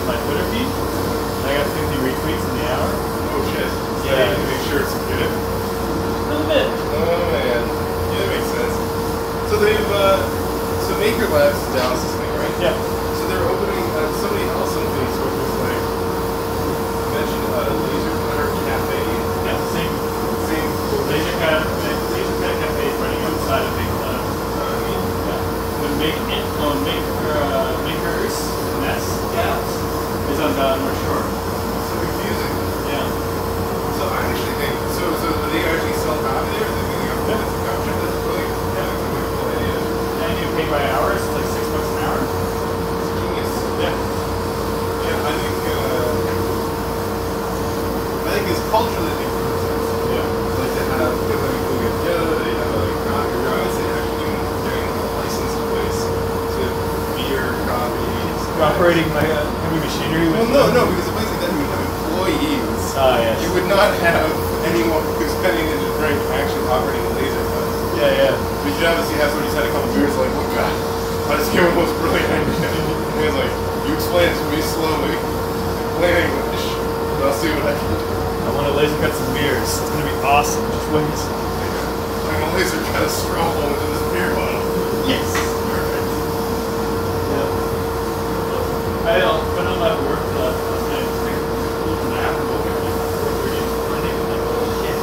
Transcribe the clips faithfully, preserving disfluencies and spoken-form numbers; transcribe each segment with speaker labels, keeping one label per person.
Speaker 1: my Twitter feed. And I got fifty retweets in the hour.
Speaker 2: Oh shit.
Speaker 1: Yeah.
Speaker 2: To make sure it's good.
Speaker 1: A little bit.
Speaker 2: Oh man. Yeah, that makes sense. So they've, uh, so Maker Labs is Dallas' thing, right?
Speaker 1: Yeah.
Speaker 2: So they're opening, uh, somebody else on Facebook was like, mentioned a uh, laser cutter cafe.
Speaker 1: Yeah, same.
Speaker 2: Same.
Speaker 1: Laser cutter, laser cutter cafe is running outside of Maker Labs.
Speaker 2: Uh, I mean,
Speaker 1: Yeah. The make it, no, maker, uh, makers, Nest, yeah, is on the North Shore.
Speaker 2: so confusing.
Speaker 1: Yeah.
Speaker 2: So I actually think, so, so do they actually sell coffee there? Or do they think I'm
Speaker 1: Yeah.
Speaker 2: that's a coffee shop? That's really, yeah, that's a really cool idea.
Speaker 1: And you pay by hours, it's like six bucks an hour.
Speaker 2: It's genius.
Speaker 1: Yeah.
Speaker 2: Yeah, I think, uh, I think it's culturally it makes sense.
Speaker 1: Yeah.
Speaker 2: Like to have, because I mean, people get together, they have like coffee, or I would say actually doing, getting a licensed place to beer, coffee.
Speaker 1: You're operating like a heavy machinery with.
Speaker 2: Well, no, no, because a place like that would have employees.
Speaker 1: Ah, yes.
Speaker 2: You would not have anyone who's spending in the drink actually operating a laser cut.
Speaker 1: Yeah, yeah.
Speaker 2: But you obviously have somebody who's had a couple beers like, oh god, I just came up with this brilliant idea. And he's like, you explain it to me slowly, plain English, and I'll see what I can do.
Speaker 1: I want to laser cut some beers. It's gonna be awesome. Just wait.
Speaker 2: I'm gonna laser cut a straw hole into this beer bottle.
Speaker 1: Yes.
Speaker 2: Perfect.
Speaker 1: Yeah. I don't. When I'm at work uh, last night, I took a little nap. I woke up at like four thirty in the morning. I'm like, oh shit.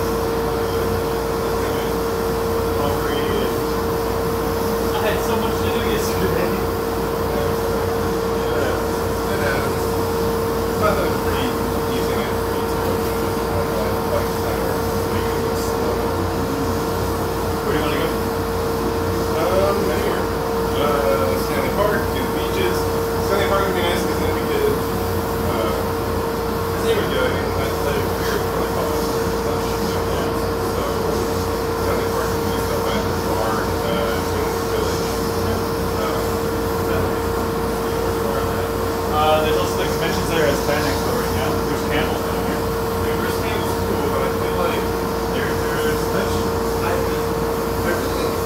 Speaker 1: Hungry. I had so much to do yesterday.
Speaker 2: Yeah. And, uh, I thought that was pretty using it for me to like center, making it look slow.
Speaker 1: Where do you want to go?
Speaker 2: Um, anywhere. Uh, Stanley Park, do the beaches. Stanley Park would be nice because then we could, uh, because they would do, I mean, I let it clear before they call us for lunch. So, Stanley Park would be stuff at the bar, uh, in the village. Um, that would be more on that.
Speaker 1: Uh, there's also the convention center at Span Expo right now. There's Campbell's down here.
Speaker 2: The Universe game is cool, but I feel like there, there's such, I, I really like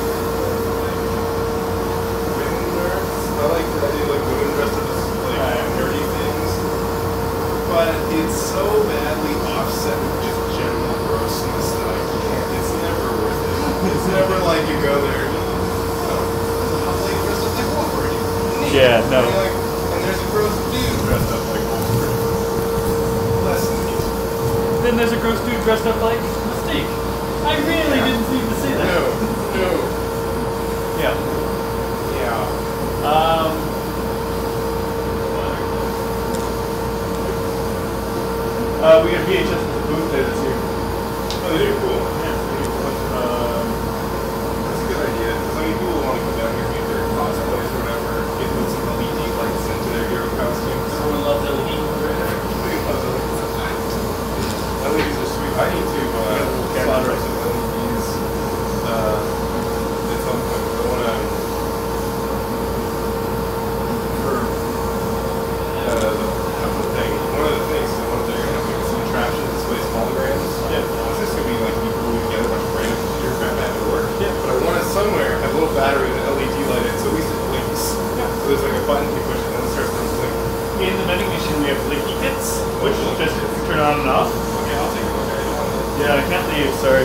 Speaker 2: women nerds. I like the idea of like women dressed up as like
Speaker 1: Right.
Speaker 2: nerdy things, but it's so badly offset with just general grossness that I can't. It's never worth it. It's never like you go there. And, oh, there's a hot lady dressed up like Wolverine. Neat.
Speaker 1: Yeah, no.
Speaker 2: And, you're like, and there's a gross dude dressed up like Wolverine. Less neat.
Speaker 1: Then there's a gross dude dressed up like Mystique. I really
Speaker 2: Yeah.
Speaker 1: didn't need to see that.
Speaker 2: No, no.
Speaker 1: Yeah.
Speaker 2: Yeah.
Speaker 1: Um. Uh, we got V H S with the booth there this year.
Speaker 2: Oh, they're cool.
Speaker 1: Yeah, pretty cool. Um,
Speaker 2: That's a good idea. Because I mean, people want to come down here and get their cosplays or whatever, get put some L E D lights into their hero costumes.
Speaker 1: someone loves L E D.
Speaker 2: Everybody loves L E Ds. L E Ds are sweet. I need to uh, slot up some L E Ds uh, at some point. I want to for uh, the the thing. One of the things is one of they're gonna have like some contraption that displays holograms.
Speaker 1: Yeah.
Speaker 2: It's just gonna be like you glue together a bunch of random computer crap that would work.
Speaker 1: Yeah.
Speaker 2: But I want it somewhere have a little battery and an L E D light in, so at least it blinks.
Speaker 1: Yeah.
Speaker 2: So there's like a button you push and then it starts to blink.
Speaker 1: In the vending machine, we have Licky Kits, which is just turn on and off.
Speaker 2: Okay, I'll take a look at it. I don't want to-
Speaker 1: Yeah, I can't leave. Sorry.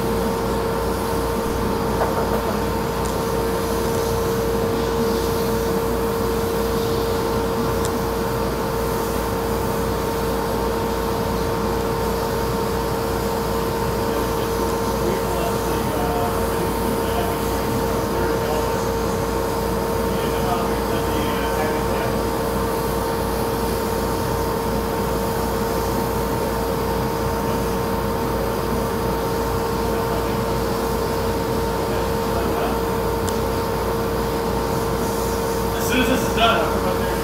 Speaker 1: As soon as this is done, I'll come up there.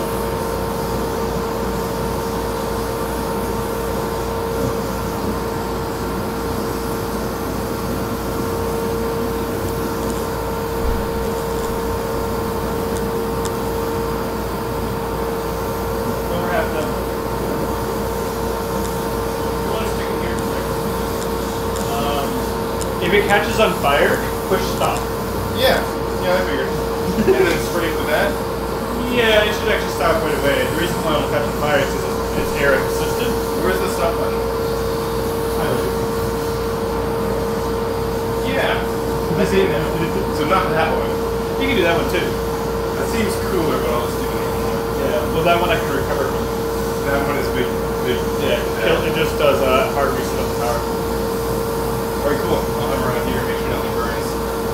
Speaker 1: Well, we're half done. You want to stick it here for a second? Um, if it catches on fire, push stop.
Speaker 2: Yeah, yeah, I figured. And then spray it with that.
Speaker 1: Yeah, it should actually stop right away. The reason why when catching fire it's, it's air assisted.
Speaker 2: Where's the stop button? Yeah. I see it now. So not that one.
Speaker 1: You can do that one too.
Speaker 2: That seems cooler, but I'll just do the normal one.
Speaker 1: Yeah. Well, that one I can recover from.
Speaker 2: That one is big. big.
Speaker 1: Yeah. It, it just does a hard reset of the power.
Speaker 2: Alright, cool. I'll have around here, make sure nothing burns.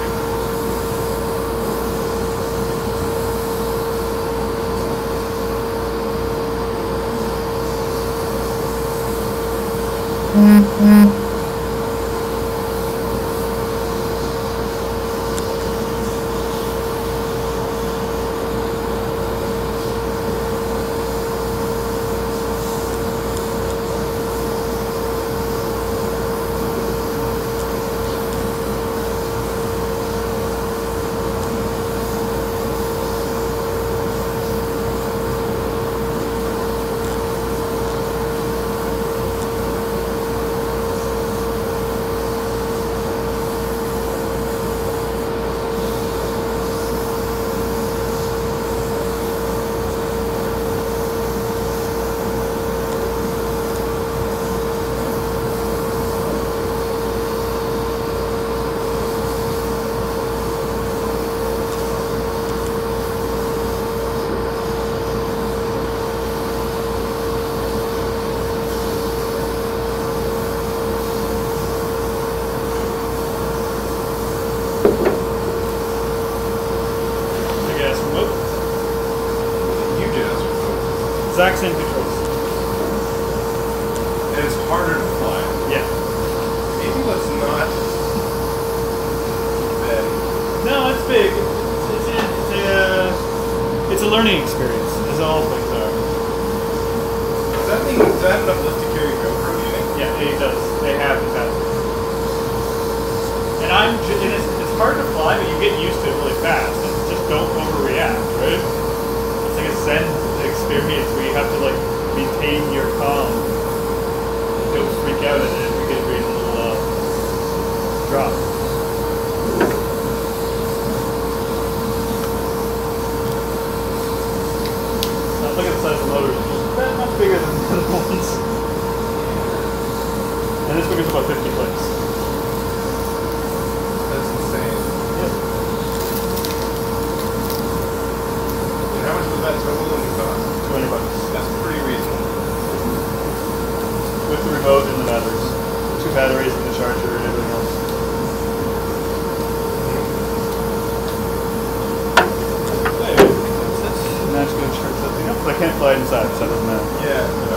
Speaker 1: Exact same controls.
Speaker 2: And it's harder to fly.
Speaker 1: Yeah.
Speaker 2: Maybe let's not bad.
Speaker 1: No, it's big. It's, it's, it's, a, uh, it's a learning experience, as all things are.
Speaker 2: Does that thing, does that have enough lift to carry GoPro, do you think?
Speaker 1: Yeah, it does. They have the test. And I'm, j- and it's, it's hard to fly, but you get used to it really fast. And just don't overreact, right? It's like a Zen experience where you have to like maintain your calm. Don't freak out at it. You get a great little uh, drop. Now look at the size of the motor. It's that much bigger than the other ones. And this one gets about fifty clicks.
Speaker 2: That's insane.
Speaker 1: Yep.
Speaker 2: And how much was that total in the cost?
Speaker 1: two hundred bucks.
Speaker 2: That's pretty reasonable.
Speaker 1: With the remote and the batteries. Two batteries and the charger and everything else. And that's going to charge something up. I can't fly inside, so it doesn't matter.
Speaker 2: Yeah, no.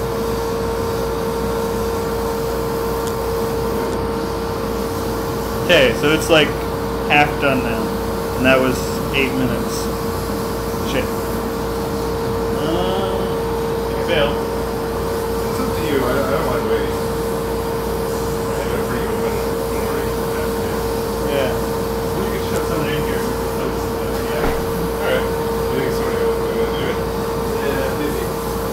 Speaker 1: Okay, so it's like half done now. And that was eight minutes. Shit. Um, I failed.
Speaker 2: It's up to you. I, I don't mind waiting. I had a pretty open morning afternoon.
Speaker 1: Yeah. Well, you could shove someone in here.
Speaker 2: Yeah. Alright. You think somebody else is going to do it?
Speaker 1: Yeah, maybe.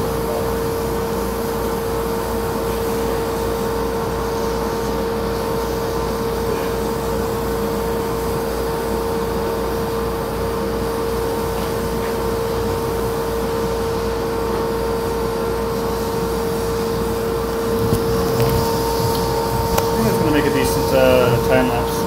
Speaker 1: Make a decent uh, time lapse.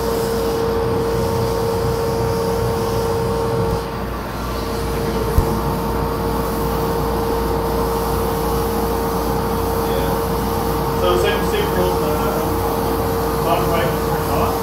Speaker 1: Yeah. So same same rules. Uh, bottom right will turn off.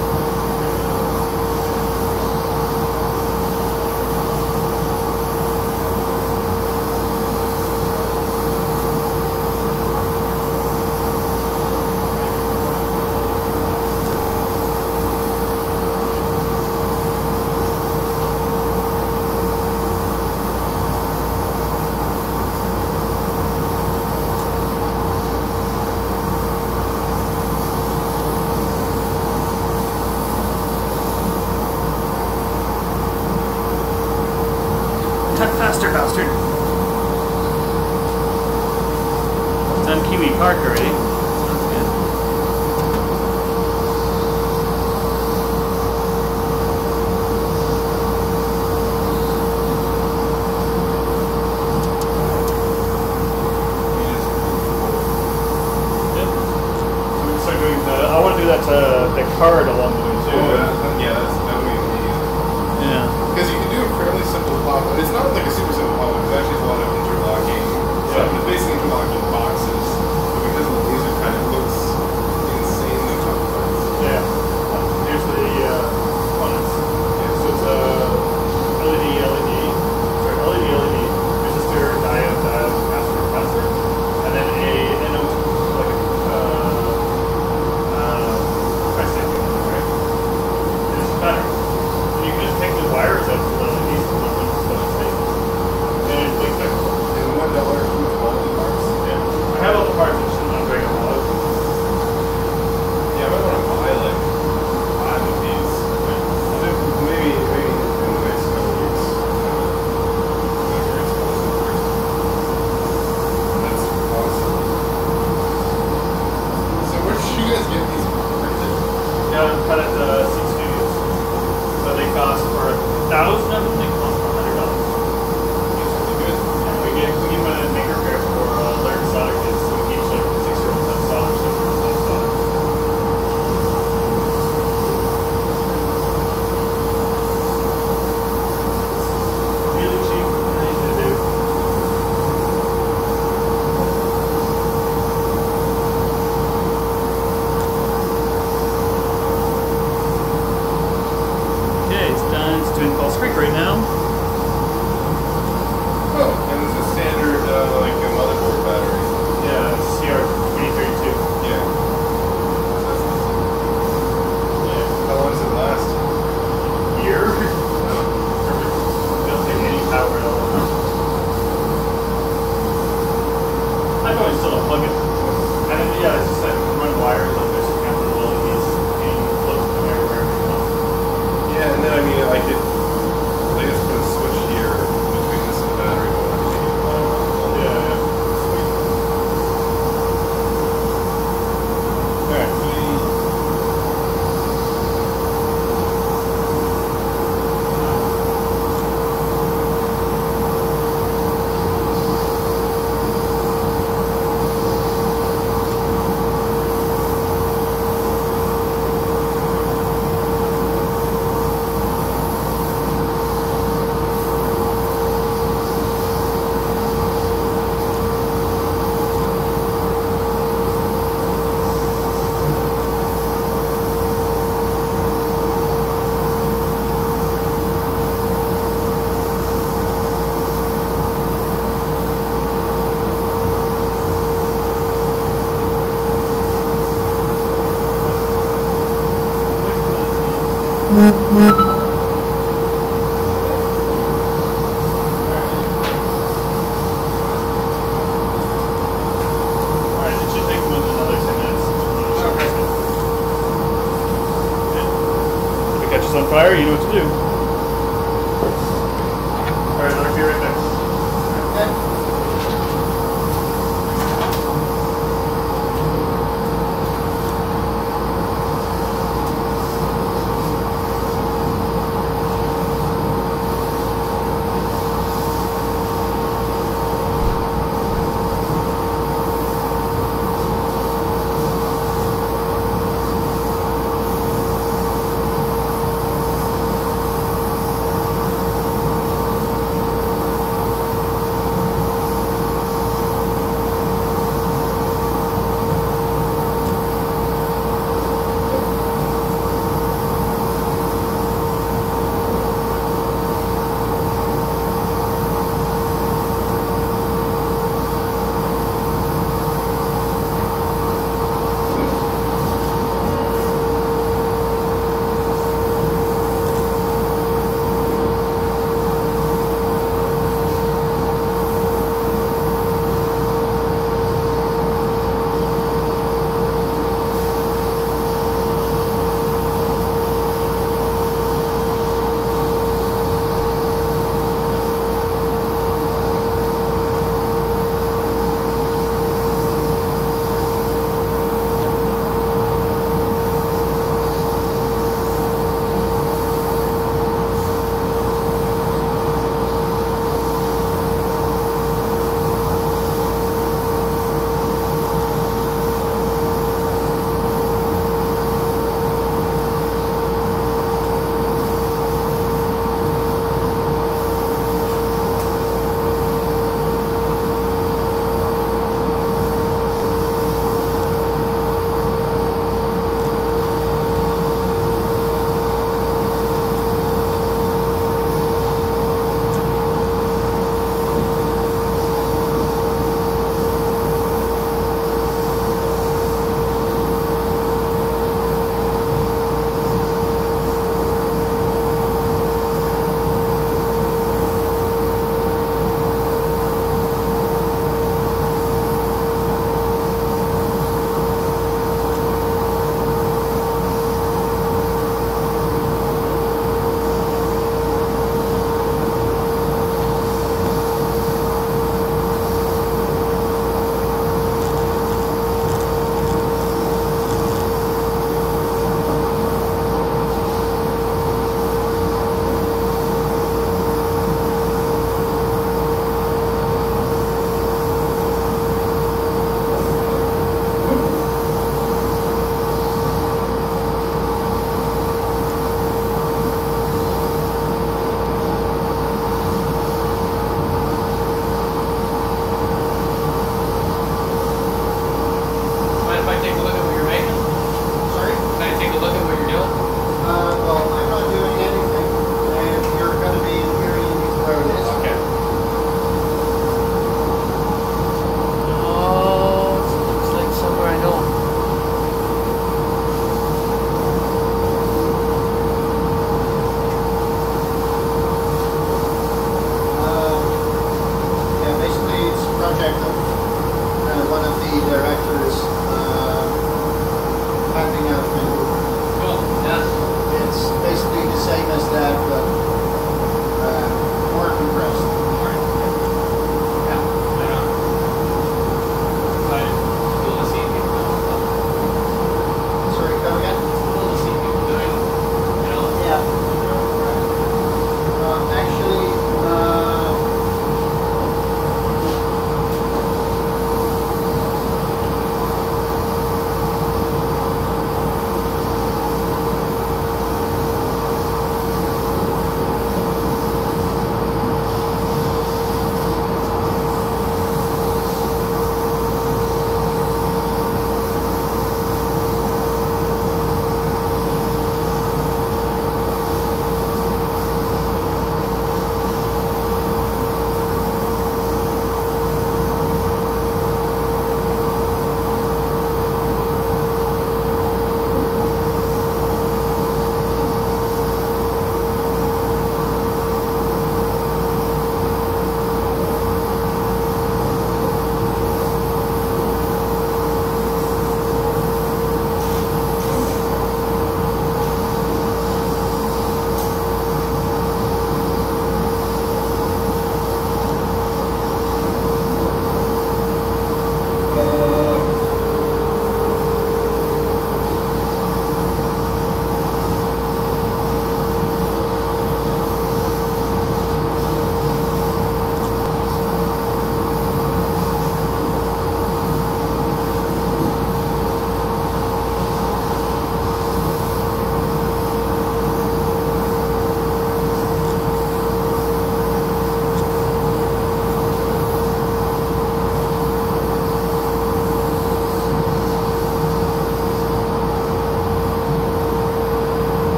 Speaker 1: Faster, bastard. It's on Kiwi Park already. That's good. hard along the way
Speaker 2: Oh,
Speaker 1: too.
Speaker 2: that, yeah, that's, that would be amazing.
Speaker 1: Yeah.
Speaker 2: Because you can do a fairly simple pop. It's not like a super simple pop. There's actually a lot of interlocking stuff. It's basically interlocking boxes. But because of the laser kind of looks insanely complex.
Speaker 1: Yeah. Here's the uh, components. Yeah, so it's a L E D, L E D, sorry, L E D, L E D, resistor, diode, diode, capacitor, capacitor, and then a N O two, like a uh, uh, tri-stack, right? And it's a battery. And you can just take the wires out to the L E Ds and plug them into the state. And it blinks back.
Speaker 2: And one dollar with all the parts.
Speaker 1: Yeah. I have all the parts, it's just not breaking them out.
Speaker 2: Yeah, I might want to buy like five of these. I think maybe maybe in the next couple of weeks. Whenever it's possible. That's awesome. So where did you guys get these printed?
Speaker 1: Yeah, cut at the Seed Studios. So they cost for a thousand of them, they cost for a hundred dollars.
Speaker 2: That's really good.
Speaker 1: And we give we give them a maker pair for uh, Larry Exotic kids, so we each like six year olds have dollars, seven year olds have dollars. Really cheap, and easy to do. Okay, it's done. It's doing False Creek right now.
Speaker 2: Oh, and it's a standard uh, like a motherboard battery.
Speaker 1: Yeah, C R twenty thirty-two.
Speaker 2: Yeah. That's awesome.
Speaker 1: Yeah.
Speaker 2: How long does it last?
Speaker 1: Year? Don't take any power at all. I probably still don't plug it. And then, yeah, it's just like run wires on this kind of little L E Ds and plug them everywhere.
Speaker 2: Yeah, and then I mean I could I guess put a switch here between this and the battery one. I think you want to
Speaker 1: Yeah, yeah.
Speaker 2: Sweet. Alright, we
Speaker 1: Alright, it should take more than another ten minutes.
Speaker 2: Okay.
Speaker 1: If it catches on fire, you know what to do. Alright, I'll be right back.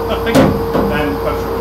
Speaker 1: Oh, thank you.
Speaker 2: And punch your